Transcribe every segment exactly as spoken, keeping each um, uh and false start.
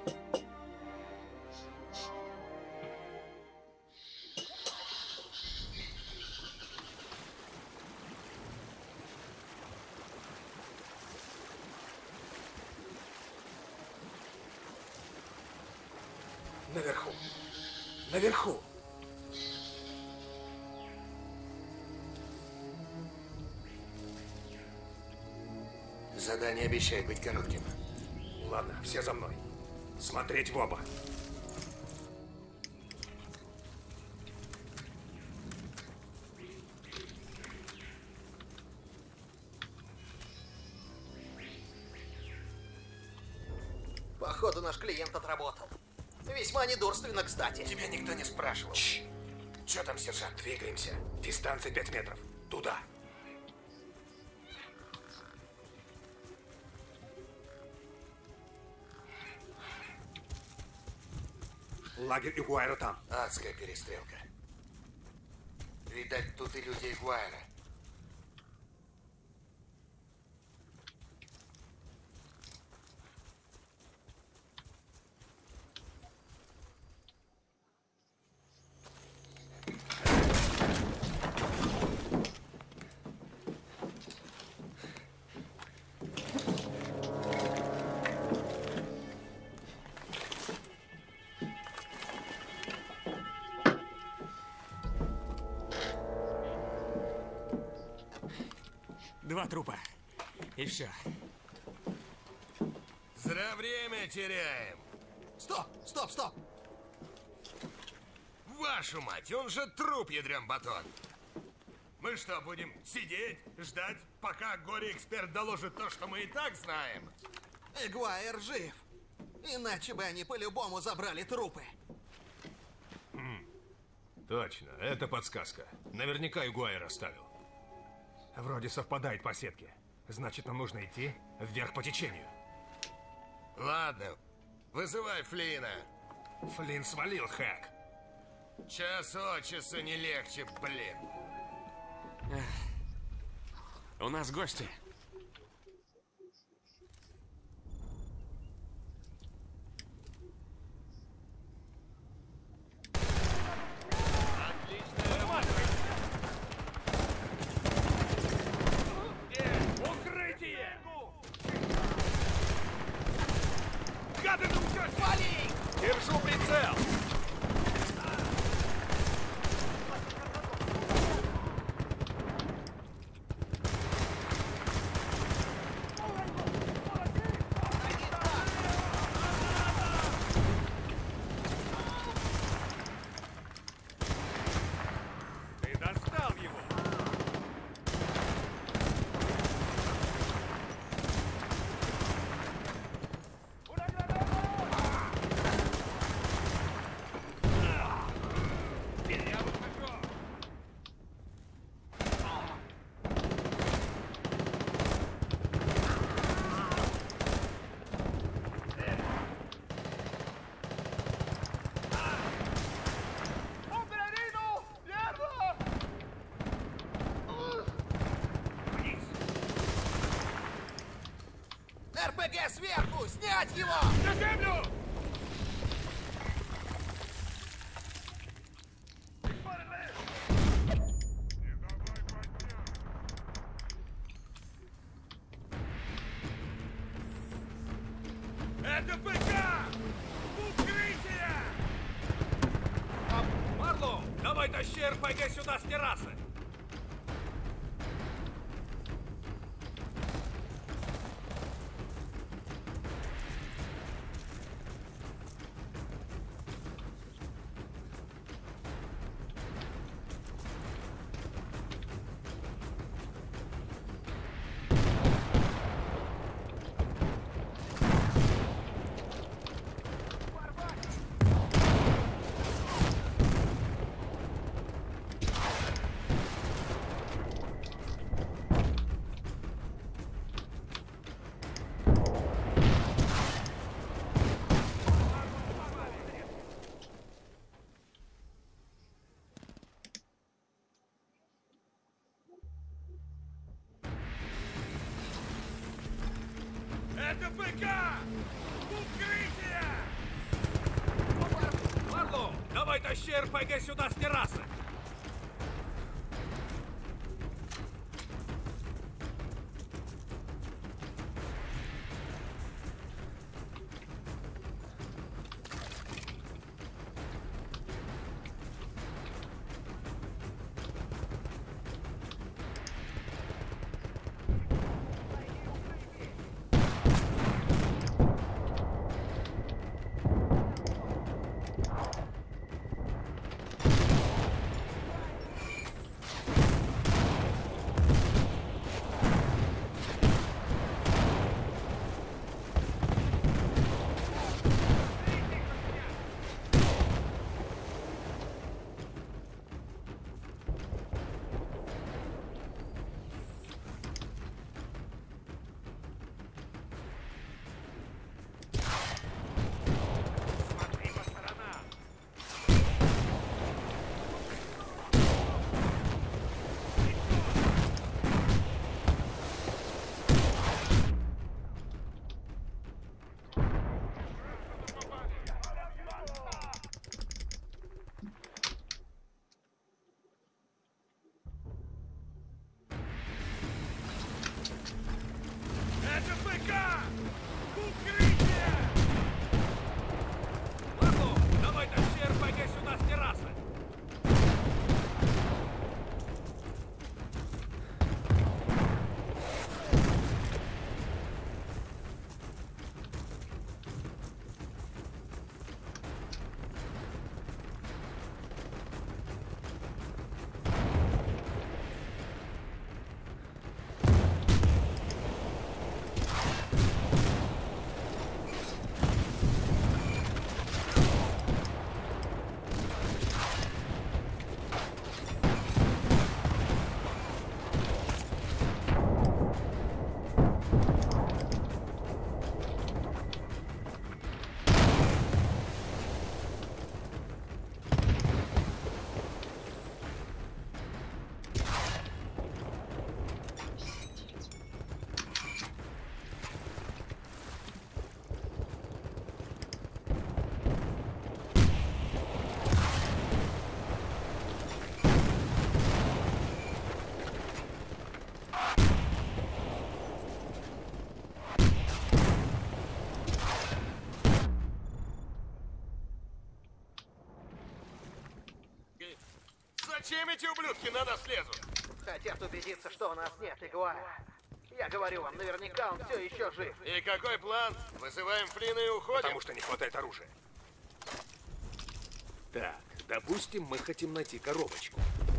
Наверху. Наверху. Задание обещает быть коротким. Ладно, все за мной. Смотреть в оба. Походу, наш клиент отработал. Весьма недурственно, кстати. Тебя никто не спрашивал. Чш. Че там, сержант? Двигаемся. Дистанция пять метров. Туда. Лагерь Игуайра там. Адская перестрелка. Видать, тут и люди Игуайра. Два трупа. И все. Зря время теряем. Стоп, стоп, стоп! Вашу мать, он же труп, ядрен батон. Мы что, будем сидеть, ждать, пока горе-эксперт доложит то, что мы и так знаем? Игуайр жив. Иначе бы они по-любому забрали трупы. Точно, это подсказка. Наверняка Игуайр оставил. Вроде совпадает по сетке. Значит, нам нужно идти вверх по течению. Ладно, вызывай Флина. Флинн свалил, Хэк. Час от часу не легче, блин. У нас гости. Держу прицел! Ты достал его! РПГ сверху! Снять его! На землю! Это ПК! Укрытие! Марлоу, давай тащи РПГ сюда с террасы! Это ПК! Укрытие! Давай тащи эр пэ гэ сюда с террасы! Зачем эти ублюдки на нас лезут? Хотят убедиться, что у нас нет Игуая. Я говорю вам, наверняка он все еще жив. И какой план? Вызываем Флина и уходим? Потому что не хватает оружия. Так, допустим, мы хотим найти коробочку.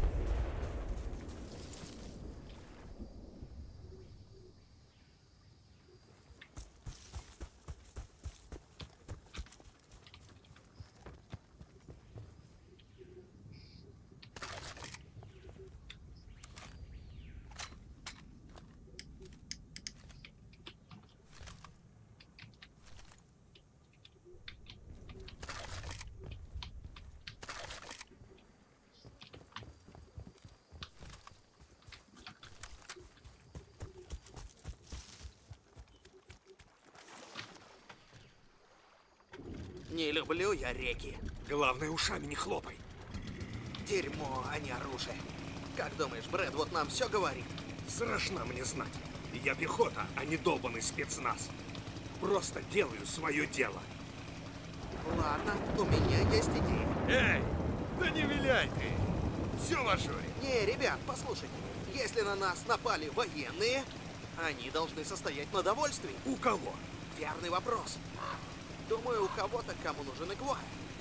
Не люблю я реки. Главное, ушами не хлопай. Дерьмо, а не оружие. Как думаешь, Брэд вот нам все говорит? Страшно мне знать. Я пехота, а не долбанный спецназ. Просто делаю свое дело. Ладно, у меня есть идея. Эй, да не виляй ты. Все в ажуре. Не, ребят, послушайте. Если на нас напали военные, они должны состоять на довольствии. У кого? Верный вопрос. Думаю, у кого-то, кому нужен Игуай.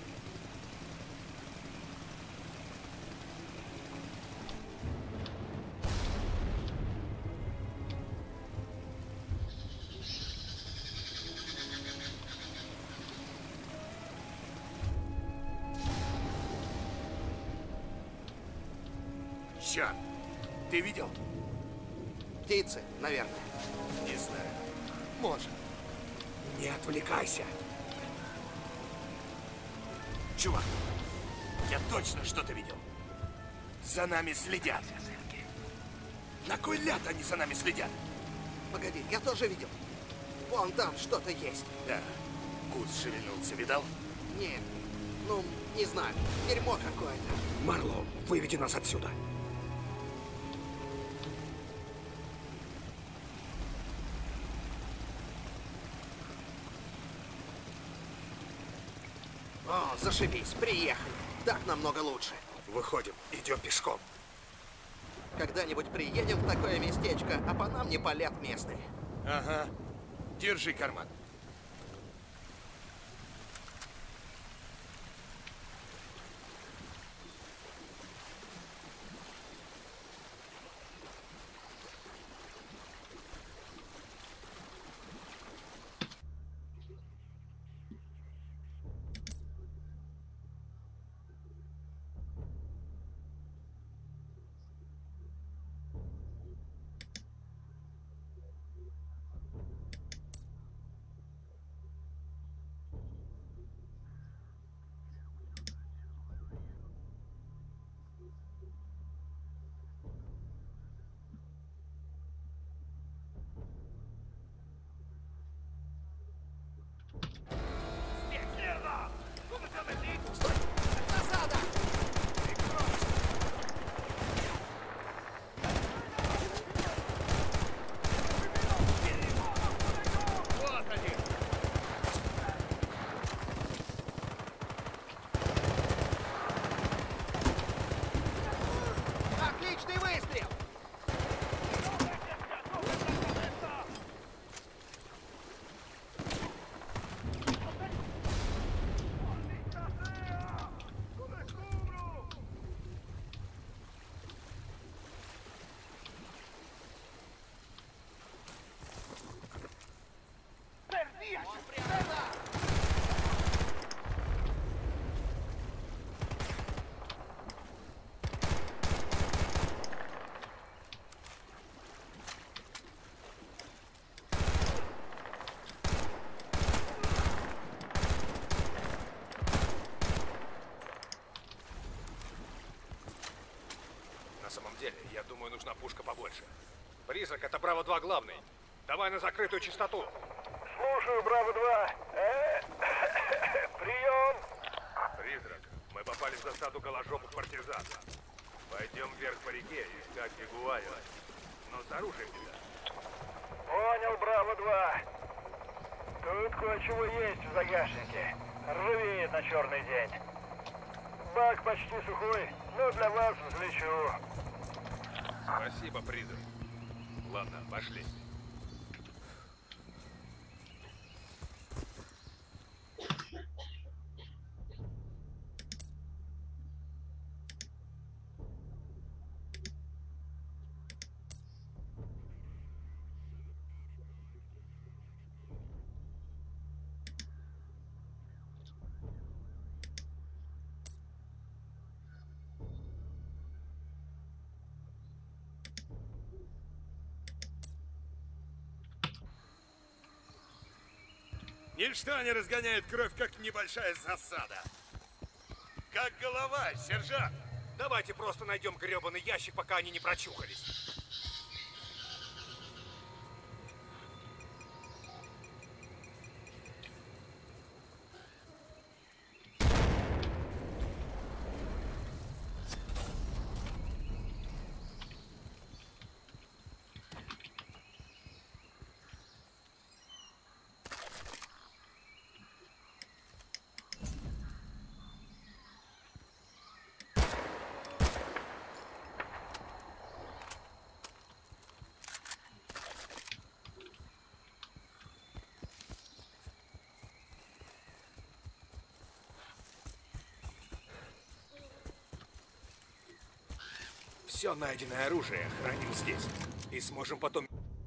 Чёрт, ты видел? Птицы, наверное. Не знаю. Может. Не отвлекайся. Чувак, я точно что-то видел. За нами следят. На кой ляд они за нами следят? Погоди, я тоже видел. Вон там что-то есть. Да. Куц шевельнулся, видал? Нет, Ну, не знаю, дерьмо какое-то. Марлоу, выведи нас отсюда. О, зашибись, приехали. Так намного лучше. Выходим, идем пешком. Когда-нибудь приедем в такое местечко, а по нам не палят местные. Ага. Держи карман. Отличный выстрел! На самом деле, я думаю, нужна пушка побольше. Призрак, это Браво-два главный. Давай на закрытую частоту. Слушаю, Браво-два. Э, прием. Призрак, мы попали в засаду голожопых партизан. Пойдем вверх по реке искать Ягуарила. Но с оружием беда. Понял, Браво-два. Тут кое-чего есть в загашнике. Ржавеет на черный день. Бак почти сухой, но для вас взлечу. Спасибо, призрак. Ладно, пошли. Ничто не разгоняет кровь, как небольшая засада. Как голова, сержант. Давайте просто найдем гребаный ящик, пока они не прочухались. Все найденное оружие храним здесь. И сможем потом...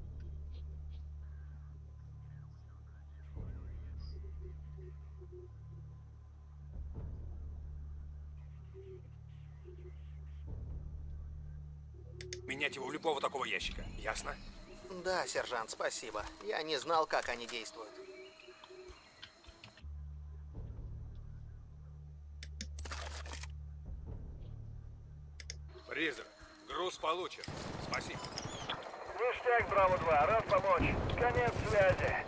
менять его в любого такого ящика. Ясно? Да, сержант, спасибо. Я не знал, как они действуют. Призрак, груз получен. Спасибо. Ништяк, Браво-два, рад помочь. Конец связи.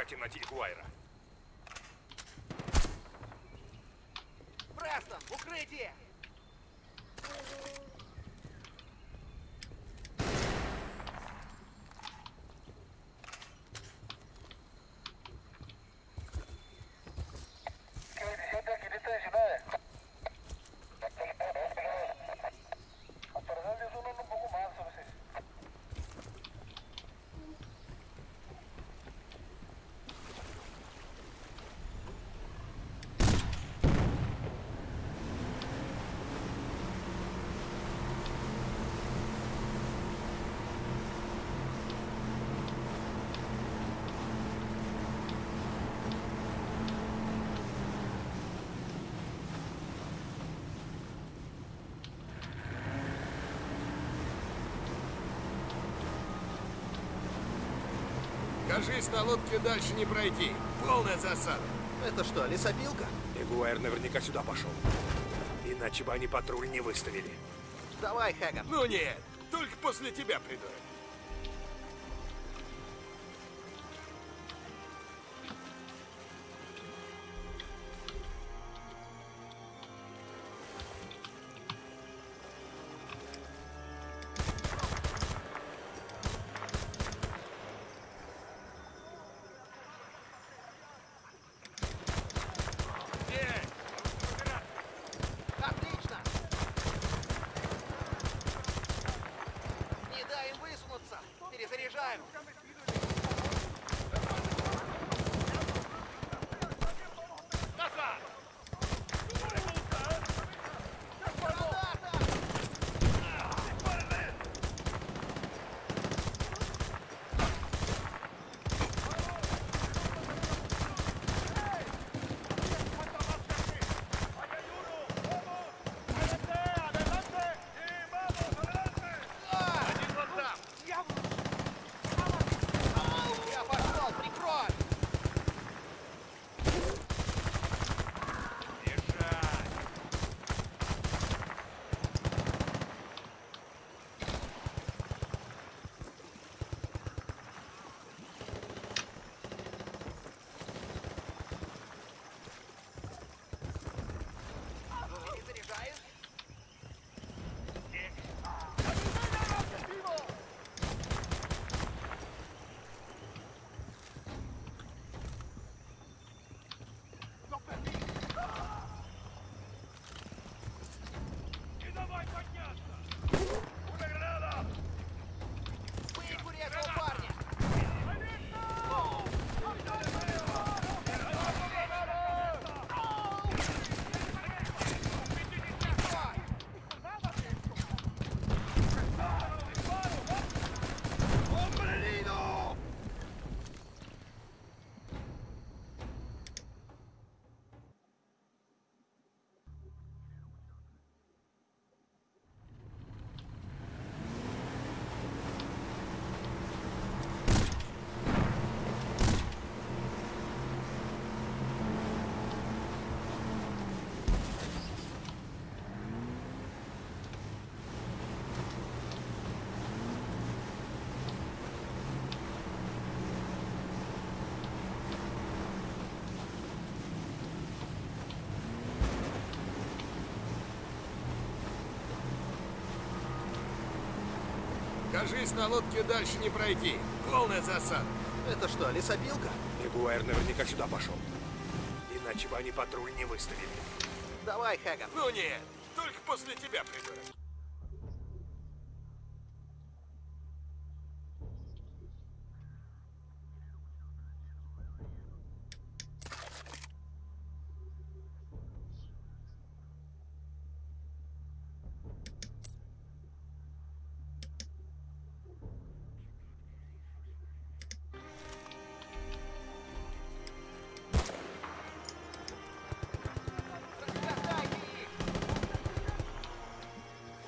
хотим найти Игуайра. Престон, укрытие! Кажись, на лодке дальше не пройти. Полная засада. Это что, лесопилка? Игуайр наверняка сюда пошел. Иначе бы они патруль не выставили. Давай, Хэган. Ну нет, только после тебя приду. Отлично! Не дай им высунуться! Перезаряжаем! Я пошел, прикрой! Перезаряжаешь? Выкури этого парня! Кажись, на лодке дальше не пройти. Полная засада. Это что, лесопилка? Игуайр наверняка сюда пошел. Иначе бы они патруль не выставили. Давай, Хэган. Ну нет, только после тебя приду. Раскатайте их!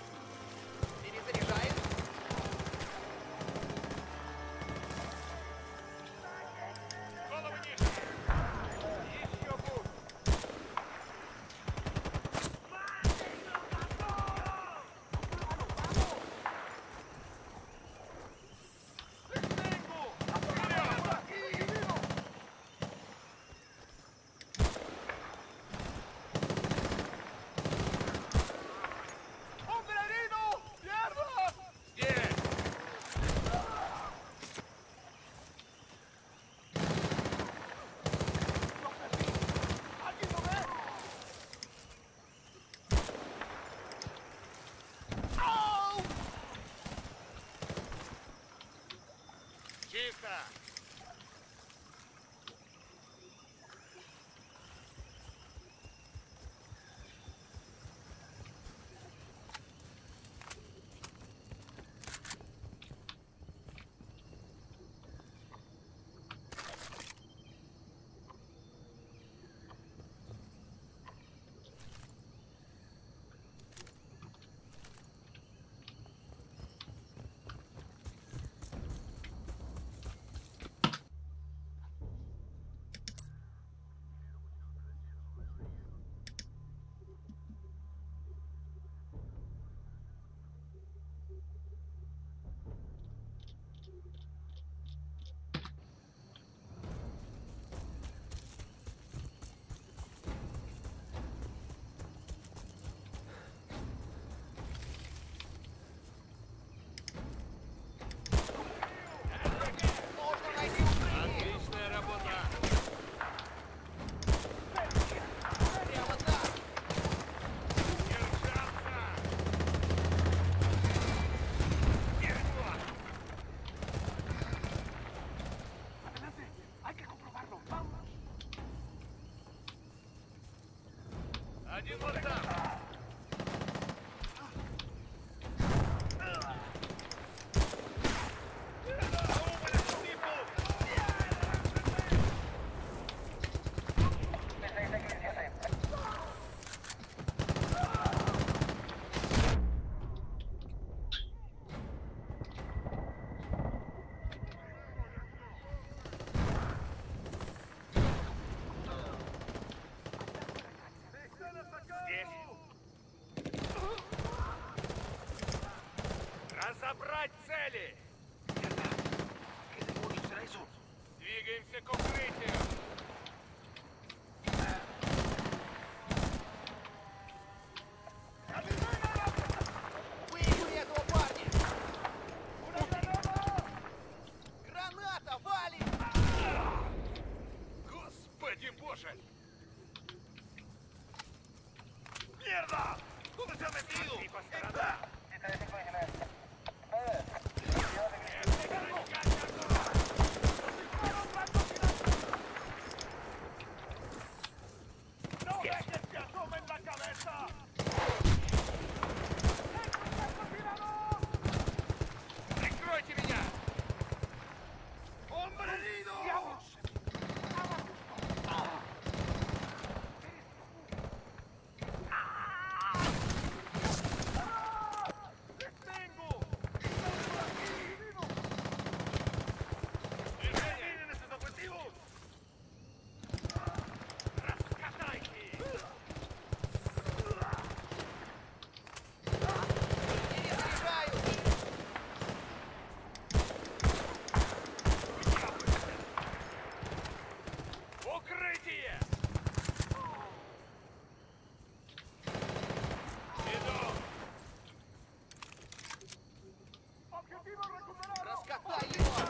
Один вот там. Разобрать цели! Двигаемся к укрытию! Выйди этого парня! Граната валит! Господи боже! Мерда! Куда ты набил? И по сторонам! Прикройте меня! Укрытие! Иду! Раскатай его!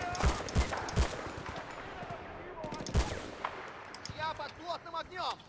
Я под плотным огнем!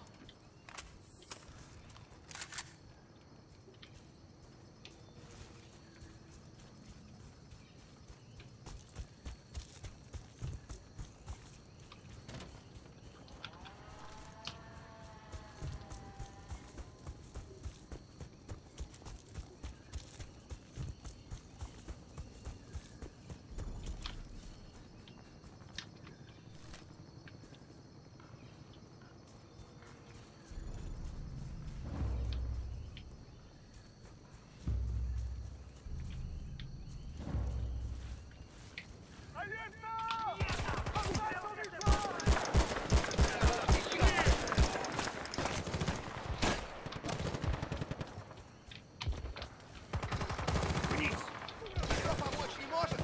Никто помочь не может?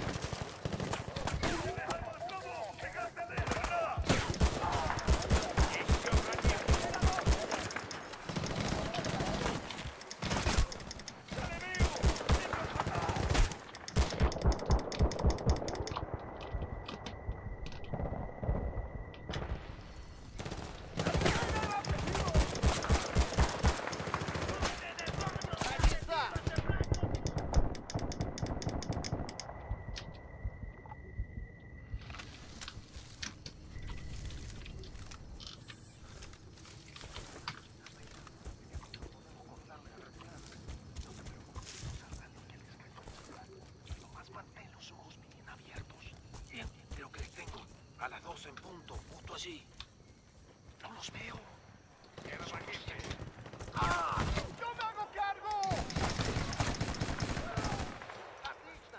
Один там! Tomás, mantén los ojos bien abiertos. Bien, creo que les tengo. A las dos en punto, justo allí. No los veo. ¡Ah! ¡Yo me hago cargo! Отлично!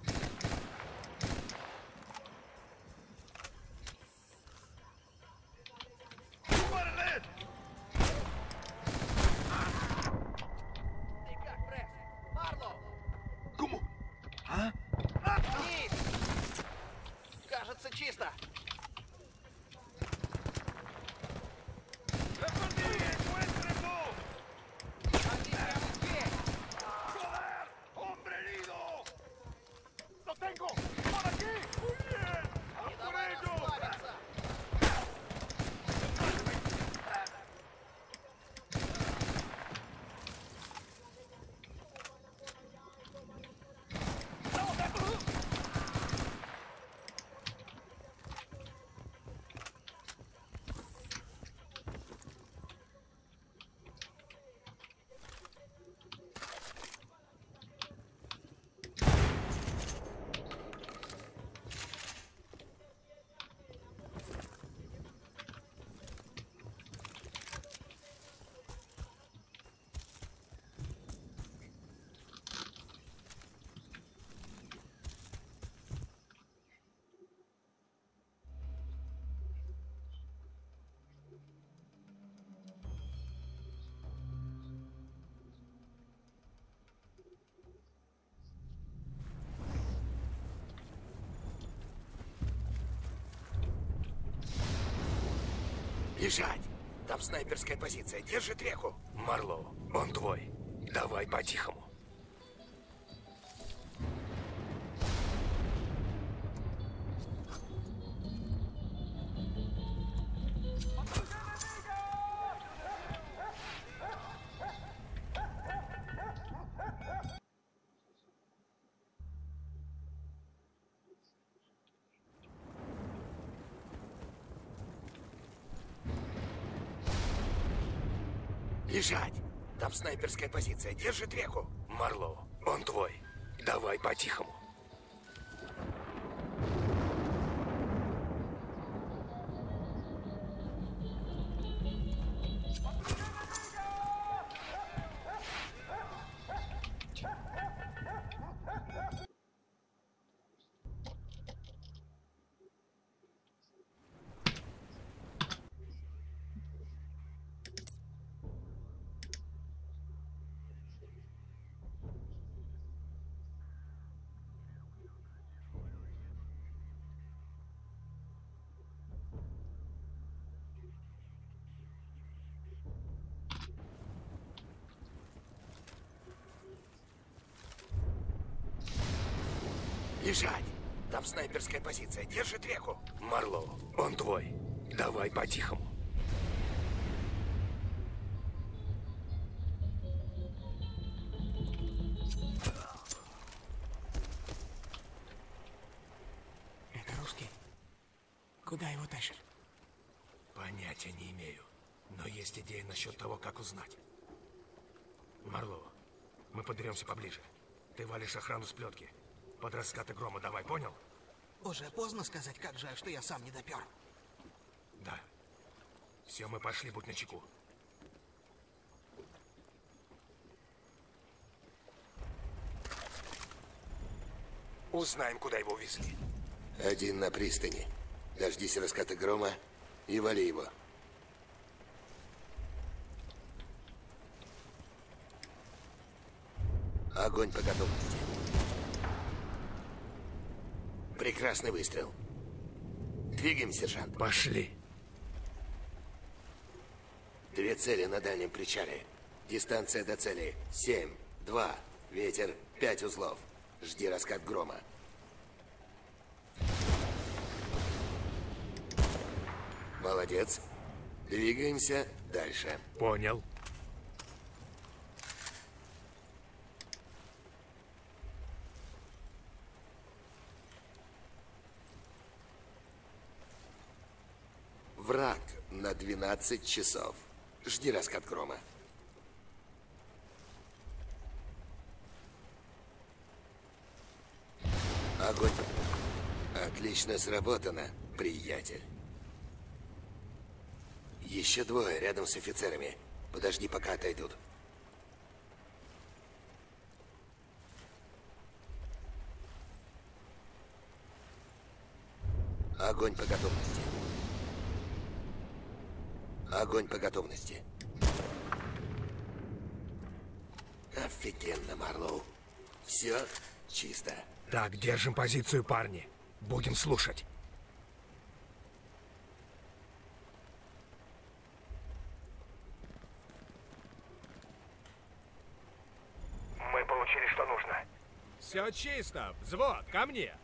Ты как, Пресс? Марлоу! ¿Cómo? ¿Ah? Низ! Кажется, чисто. Бежать! Там снайперская позиция. Держит реку. Марлоу, он твой. Давай по-тихому. Бежать! Там снайперская позиция. Держит реку. Марлоу, он твой. Давай по-тихому. Бежать! Там снайперская позиция. Держит реку. Марлоу, он твой. Давай по-тихому. Это русский. Куда его тащат? Понятия не имею. Но есть идея насчет того, как узнать. Марлоу, мы подеремся поближе. Ты валишь охрану с плетки. Под раскаты грома давай, понял? Уже поздно сказать, как жаль, что я сам не допер. Да. Все, мы пошли, будь начеку. Узнаем, куда его увезли. Один на пристани. Дождись раската грома и вали его. Огонь по готовности. Прекрасный выстрел. Двигаем, сержант. Пошли. Две цели на дальнем причале. Дистанция до цели. Семь, два, ветер, пять узлов. Жди раскат грома. Молодец. Двигаемся дальше. Понял. Враг на двенадцать часов. Жди раскат грома. Огонь. Отлично сработано, приятель. Еще двое рядом с офицерами. Подожди, пока отойдут. Огонь по готовности. Огонь по готовности. Офигенно, Марлоу. Все чисто. Так, держим позицию, парни. Будем слушать. Мы получили, что нужно. Все чисто. Взвод, ко мне.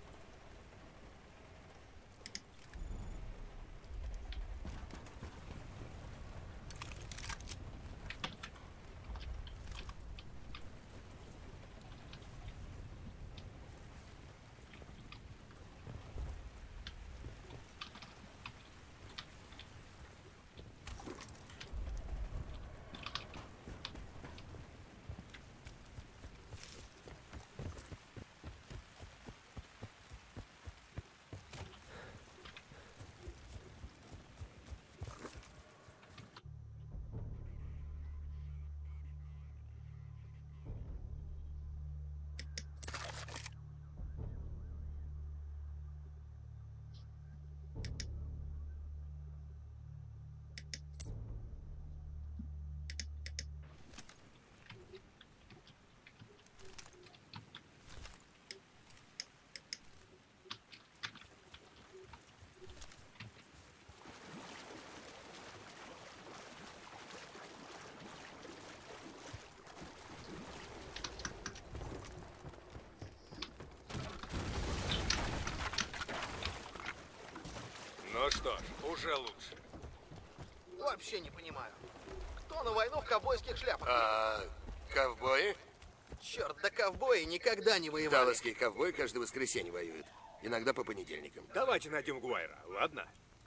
Ну что ж, уже лучше. Вообще не понимаю. Кто на войну в ковбойских шляпах? А ковбои? Черт, да ковбои никогда не воевали. Далласский ковбой каждое воскресенье воюет. Иногда по понедельникам. Давайте найдем Гуайра, ладно?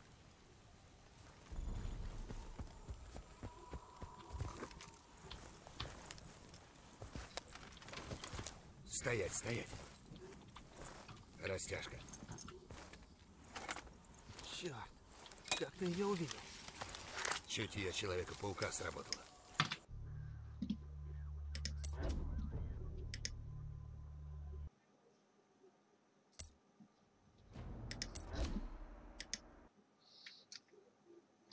Стоять, стоять. Растяжка. Черт, как ты ее увидел? Чутье Человека-паука сработало.